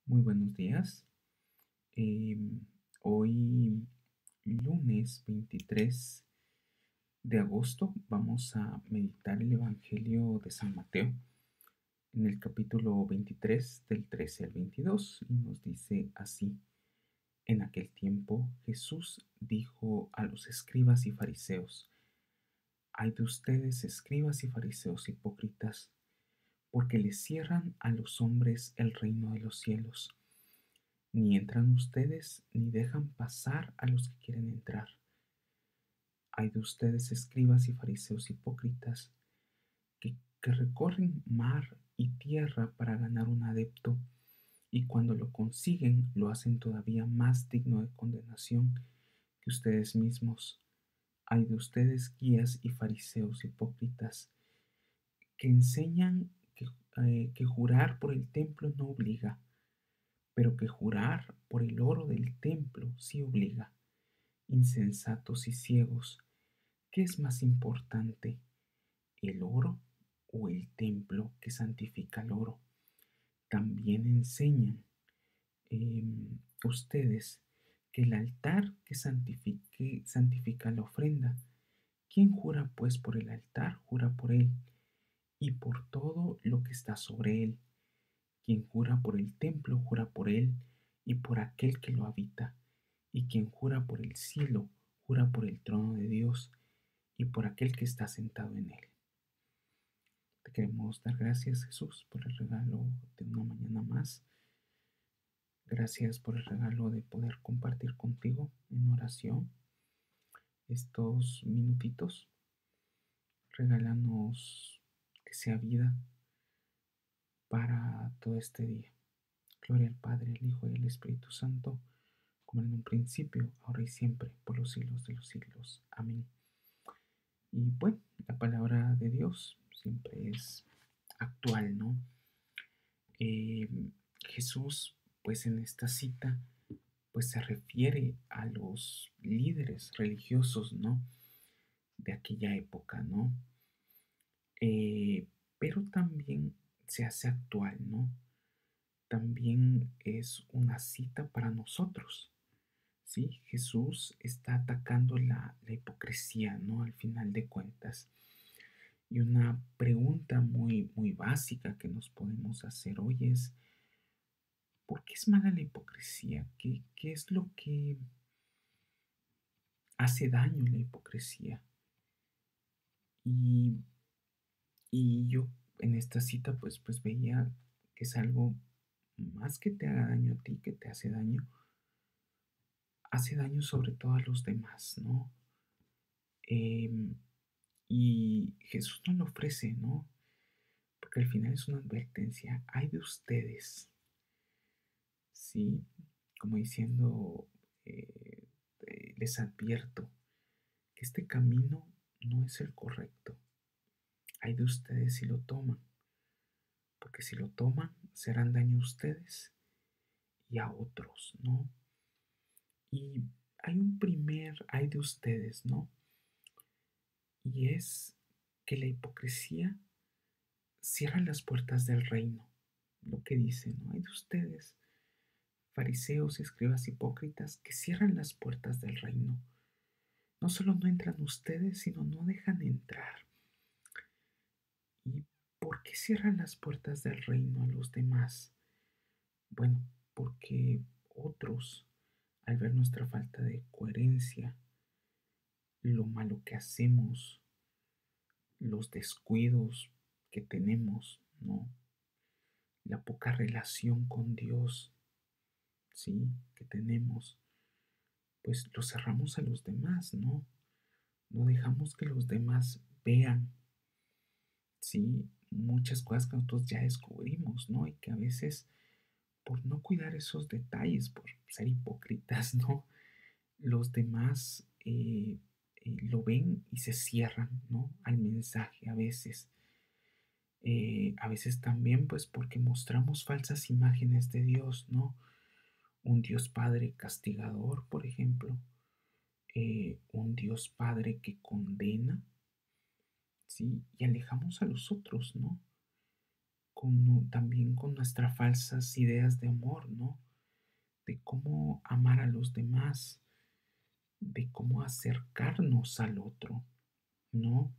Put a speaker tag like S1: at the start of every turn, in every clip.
S1: Muy buenos días. Em, Hoy, lunes 23 de agosto, vamos a meditar el Evangelio de San Mateo en el capítulo 23 del 13 al 22 y nos dice así. En aquel tiempo Jesús dijo a los escribas y fariseos: Ay de ustedes, escribas y fariseos hipócritas, porque les cierran a los hombres el reino de los cielos. Ni entran ustedes, ni dejan pasar a los que quieren entrar. Hay de ustedes, escribas y fariseos hipócritas, que recorren mar y tierra para ganar un adepto, y cuando lo consiguen lo hacen todavía más digno de condenación que ustedes mismos. Hay de ustedes, guías y fariseos hipócritas, que enseñan que jurar por el templo no obliga, pero que jurar por el oro del templo sí obliga. Insensatos y ciegos, ¿qué es más importante, el oro o el templo que santifica el oro? También enseñan ustedes que el altar que santifica la ofrenda. ¿Quién jura pues por el altar? Jura por él y por todo lo que está sobre él. Quien jura por el templo, jura por él y por aquel que lo habita. Y quien jura por el cielo, jura por el trono de Dios y por aquel que está sentado en él. Te queremos dar gracias, Jesús, por el regalo de una mañana más. Gracias por el regalo de poder compartir contigo en oración estos minutitos. Regálanos que sea vida para todo este día. Gloria al Padre, al Hijo y al Espíritu Santo, como en un principio, ahora y siempre, por los siglos de los siglos. Amén. Y bueno, la palabra de Dios siempre es actual, ¿no? Eh, Jesús, pues en esta cita, pues se refiere a los líderes religiosos, ¿no? De aquella época, ¿no? Pero también se hace actual, ¿no? También es una cita para nosotros, ¿sí? Jesús está atacando la hipocresía, ¿no? Al final de cuentas. Y una pregunta muy, muy básica que nos podemos hacer hoy es, ¿por qué es mala la hipocresía? ¿Qué es lo que hace daño la hipocresía? Y, y yo en esta cita pues veía que es algo más que te haga daño a ti, que te hace daño sobre todo a los demás, ¿no? Em, y Jesús nos lo ofrece, ¿no? Porque al final es una advertencia. Hay de ustedes, ¿sí? Como diciendo, eh, les advierto que este camino no es el correcto. Hay de ustedes si lo toman, porque si lo toman, serán daño a ustedes y a otros, ¿no? Y hay un primer hay de ustedes, ¿no? Y es que la hipocresía cierra las puertas del reino. Lo que dice, ¿no? Hay de ustedes, fariseos y escribas hipócritas, que cierran las puertas del reino. No solo no entran ustedes, sino no dejan entrar. ¿Y por qué cierran las puertas del reino a los demás? Bueno, porque otros, al ver nuestra falta de coherencia, lo malo que hacemos, los descuidos que tenemos, ¿no? La poca relación con Dios, ¿sí? Que tenemos, pues lo cerramos a los demás, ¿no? No dejamos que los demás vean, ¿sí? Muchas cosas que nosotros ya descubrimos, ¿no? Y que a veces, por no cuidar esos detalles, por ser hipócritas, ¿no? Los demás lo ven y se cierran, ¿no? Al mensaje a veces. A veces también, pues, porque mostramos falsas imágenes de Dios, ¿no? Un Dios Padre castigador, por ejemplo. Un Dios Padre que condena, ¿sí? Y alejamos a los otros, ¿no? también con nuestras falsas ideas de amor, ¿no? De cómo amar a los demás, de cómo acercarnos al otro, ¿no?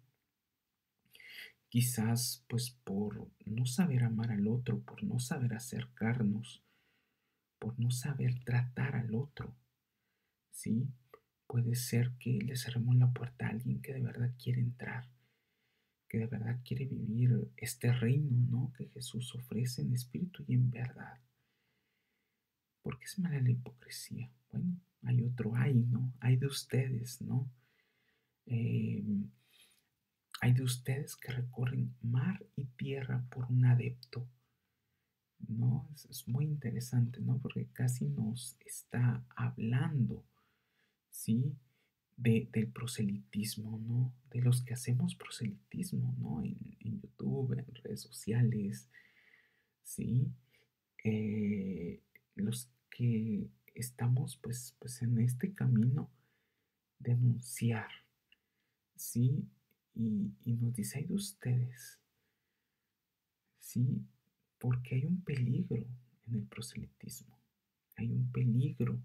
S1: Quizás pues por no saber amar al otro, por no saber acercarnos, por no saber tratar al otro, ¿sí? Puede ser que le cerremos la puerta a alguien que de verdad quiere entrar, que de verdad quiere vivir este reino, ¿no? Que Jesús ofrece en espíritu y en verdad. ¿Por qué es mala la hipocresía? Bueno, hay otro hay, ¿no? Hay de ustedes, ¿no? Eh, hay de ustedes que recorren mar y tierra por un adepto, ¿no? Es muy interesante, ¿no? Porque casi nos está hablando, ¿sí? Del proselitismo, ¿no? De los que hacemos proselitismo, ¿no? En YouTube, en redes sociales, ¿sí? Eh, los que estamos pues en este camino de anunciar, ¿sí? Y nos dice, hay de ustedes, ¿sí? Porque hay un peligro en el proselitismo, hay un peligro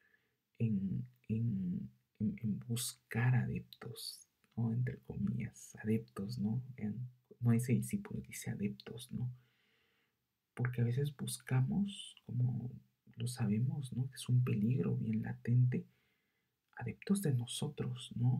S1: en buscar adeptos, ¿no? Entre comillas, adeptos, ¿no? No dice discípulos, dice adeptos, ¿no? Porque a veces buscamos, como lo sabemos, ¿no? Que es un peligro bien latente, adeptos de nosotros, ¿no?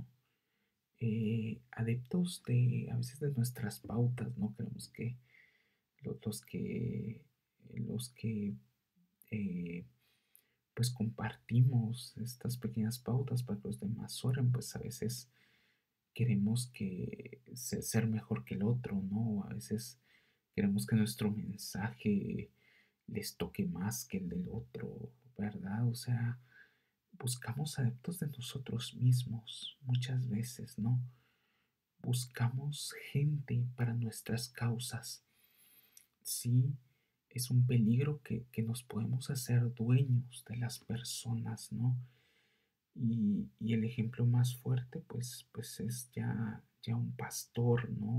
S1: Adeptos de, a veces de nuestras pautas, ¿no? Queremos que los que, los que eh, pues compartimos estas pequeñas pautas para que los demás oren, pues a veces queremos que ser mejor que el otro, ¿no? A veces queremos que nuestro mensaje les toque más que el del otro, ¿verdad? O sea, buscamos adeptos de nosotros mismos muchas veces, ¿no? Buscamos gente para nuestras causas. Sí, es un peligro que nos podemos hacer dueños de las personas, ¿no? Y el ejemplo más fuerte, pues es ya un pastor, ¿no?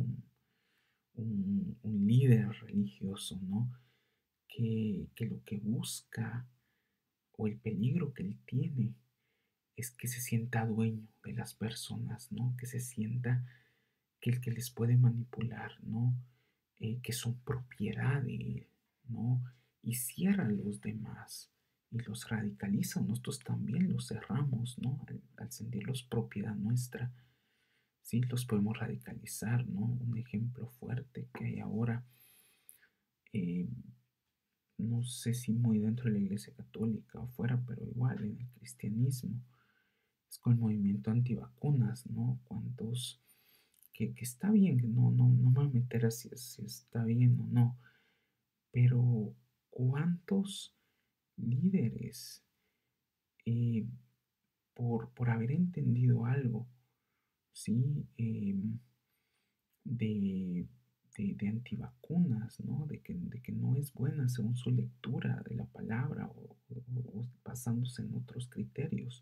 S1: Un líder religioso, ¿no? Que lo que busca o el peligro que él tiene es que se sienta dueño de las personas, ¿no? Que se sienta que el que les puede manipular, ¿no? Que son propiedad de él, ¿no? Y cierra a los demás y los radicaliza. Nosotros también los cerramos, ¿no? Al sentirlos propiedad nuestra, sí, los podemos radicalizar, ¿no? Un ejemplo fuerte que hay ahora, eh, no sé si muy dentro de la Iglesia Católica o fuera, pero igual en el cristianismo, es con el movimiento antivacunas, ¿no? Cuántos que está bien, no me voy a meter a si está bien o no, pero cuántos líderes eh, por haber entendido algo, ¿sí? De, de antivacunas, ¿no? De que no es buena según su lectura de la palabra o basándose en otros criterios,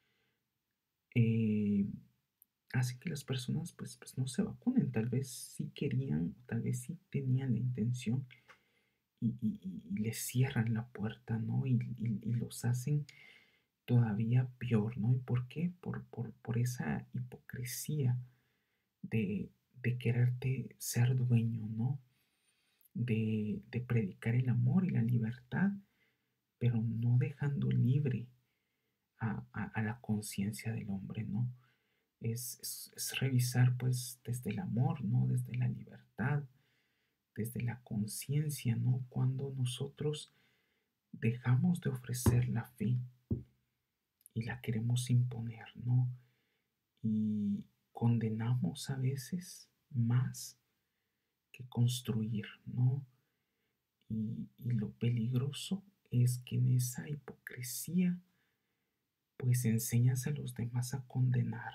S1: eh, hace que las personas pues no se vacunen. Tal vez sí querían, tal vez sí tenían la intención y les cierran la puerta, ¿no? Y los hacen todavía peor, ¿no? ¿Y por qué? Por esa hipocresía de quererte ser dueño, ¿no? De predicar el amor y la libertad, pero no dejando libre a la conciencia del hombre, ¿no? Es revisar pues desde el amor, ¿no? Desde la libertad, desde la conciencia, ¿no? Cuando nosotros dejamos de ofrecer la fe y la queremos imponer, ¿no? Y condenamos a veces más que construir, ¿no? Y lo peligroso es que en esa hipocresía, pues enseñas a los demás a condenar,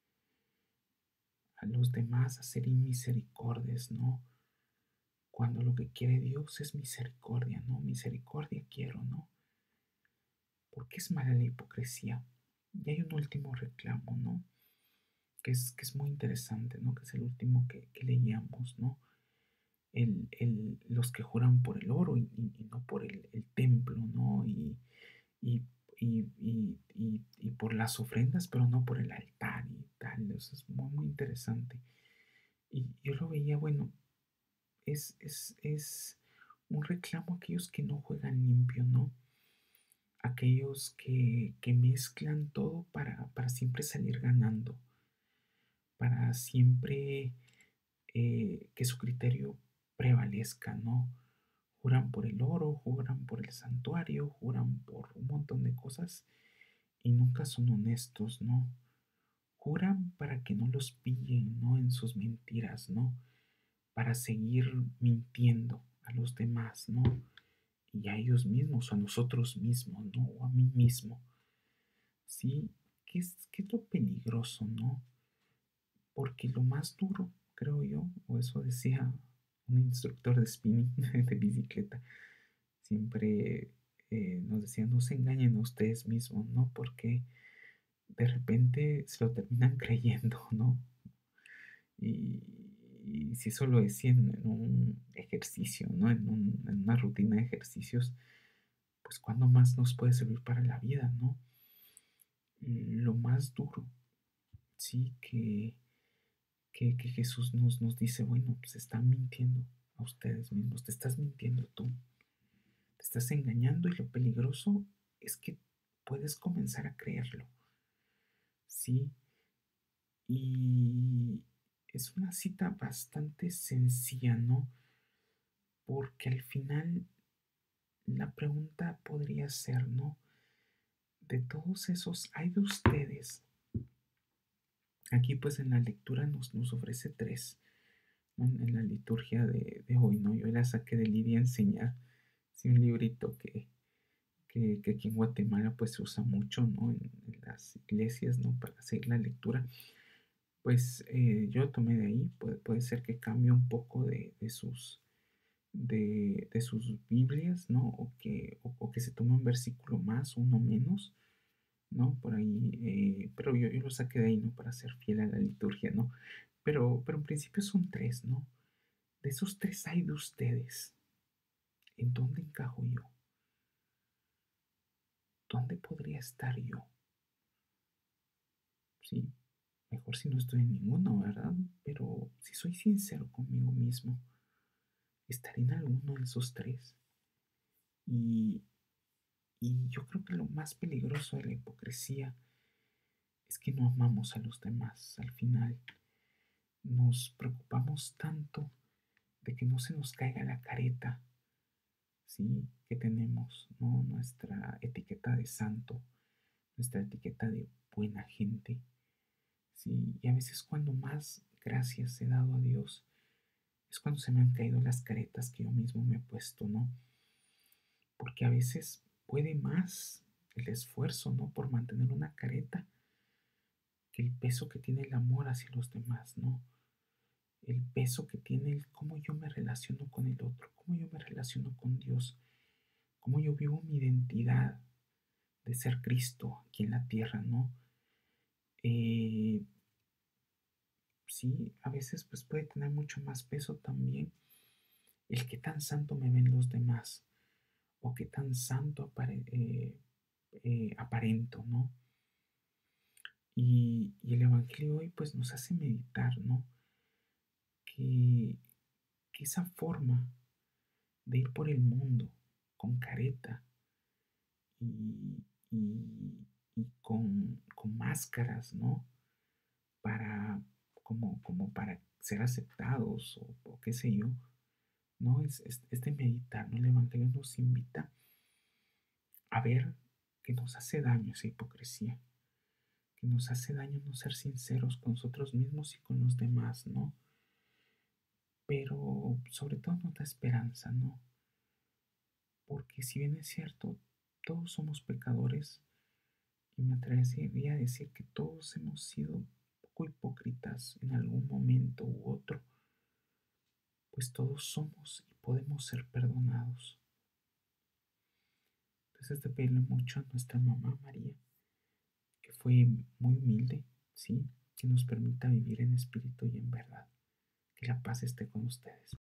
S1: a los demás a ser inmisericordias, ¿no? Cuando lo que quiere Dios es misericordia, ¿no? Misericordia quiero, ¿no? Porque es mala la hipocresía. Y hay un último reclamo, ¿no? Que es muy interesante, ¿no? Que es el último que leíamos, ¿no? los que juran por el oro y no por el templo, ¿no? Y, y por las ofrendas, pero no por el altar y tal. Eso es muy, muy interesante. Y yo lo veía, bueno, es un reclamo a aquellos que no juegan limpio, ¿no? Aquellos que mezclan todo para siempre salir ganando, para siempre que su criterio prevalezca, ¿no? Juran por el oro, juran por el santuario, juran por un montón de cosas y nunca son honestos, ¿no? Juran para que no los pillen, ¿no? En sus mentiras, ¿no? Para seguir mintiendo a los demás, ¿no? Y a ellos mismos, o a nosotros mismos, ¿no? O a mí mismo, ¿sí? ¿Qué es lo peligroso, ¿no? Porque lo más duro, creo yo, o eso decía un instructor de spinning, de bicicleta, siempre nos decía, no se engañen a ustedes mismos, ¿no? Porque de repente se lo terminan creyendo, ¿no? Y, y si eso lo decía en un ejercicio, ¿no? En una rutina de ejercicios, pues ¿cuándo más nos puede servir para la vida, ¿no? Lo más duro, sí, que Jesús nos dice, bueno, pues están mintiendo a ustedes mismos, te estás mintiendo tú, te estás engañando y lo peligroso es que puedes comenzar a creerlo, ¿sí? Y es una cita bastante sencilla, ¿no? Porque al final la pregunta podría ser, ¿no? De todos esos, hay de ustedes. Aquí pues en la lectura nos ofrece tres, ¿no? En la liturgia de hoy, ¿no? Yo la saqué de Lidia Enseñar, sí, un librito que aquí en Guatemala pues se usa mucho, ¿no? En las iglesias, ¿no? Para seguir la lectura. Pues yo lo tomé de ahí, puede ser que cambie un poco de sus Biblias, ¿no? O que se tome un versículo más, uno menos, ¿no? Por ahí, pero yo lo saqué de ahí, ¿no? Para ser fiel a la liturgia, ¿no? Pero en principio son tres, ¿no? De esos tres hay de ustedes. ¿En dónde encajo yo? ¿Dónde podría estar yo? Sí, mejor si no estoy en ninguno, ¿verdad? Pero si soy sincero conmigo mismo, estaré en alguno de esos tres. Y, y yo creo que lo más peligroso de la hipocresía es que no amamos a los demás. Al final nos preocupamos tanto de que no se nos caiga la careta, ¿sí? Que tenemos, ¿no? Nuestra etiqueta de santo, nuestra etiqueta de buena gente, ¿sí? Y a veces cuando más gracias he dado a Dios es cuando se me han caído las caretas que yo mismo me he puesto, ¿no? Porque a veces puede más el esfuerzo, ¿no? Por mantener una careta que el peso que tiene el amor hacia los demás, ¿no? El peso que tiene el cómo yo me relaciono con el otro, cómo yo me relaciono con Dios, cómo yo vivo mi identidad de ser Cristo aquí en la tierra, ¿no? Eh, sí, a veces pues puede tener mucho más peso también el que tan santo me ven los demás o qué tan santo aparento, ¿no? Y el Evangelio hoy pues nos hace meditar, ¿no? Que, que esa forma de ir por el mundo con careta y, y, y con máscaras, ¿no? Para, como para ser aceptados o qué sé yo, ¿no? Es de meditar, ¿no? El Evangelio nos invita a ver que nos hace daño esa hipocresía, que nos hace daño no ser sinceros con nosotros mismos y con los demás, ¿no? Pero sobre todo nos da esperanza, ¿no? Porque si bien es cierto, todos somos pecadores, y me atrevería a decir que todos hemos sido un poco hipócritas en algún momento u otro, pues todos somos y podemos ser perdonados. Entonces de pedirle mucho a nuestra mamá María, que fue muy humilde, ¿sí? Que nos permita vivir en espíritu y en verdad. Que la paz esté con ustedes.